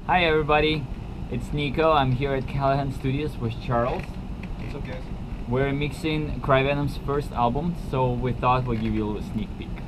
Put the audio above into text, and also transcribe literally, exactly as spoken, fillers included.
Hi everybody, it's Niko. I'm here at Callahan Studios with Charles. What's up, guys? We're mixing Cryvenom's first album, so we thought we'll give you a little sneak peek.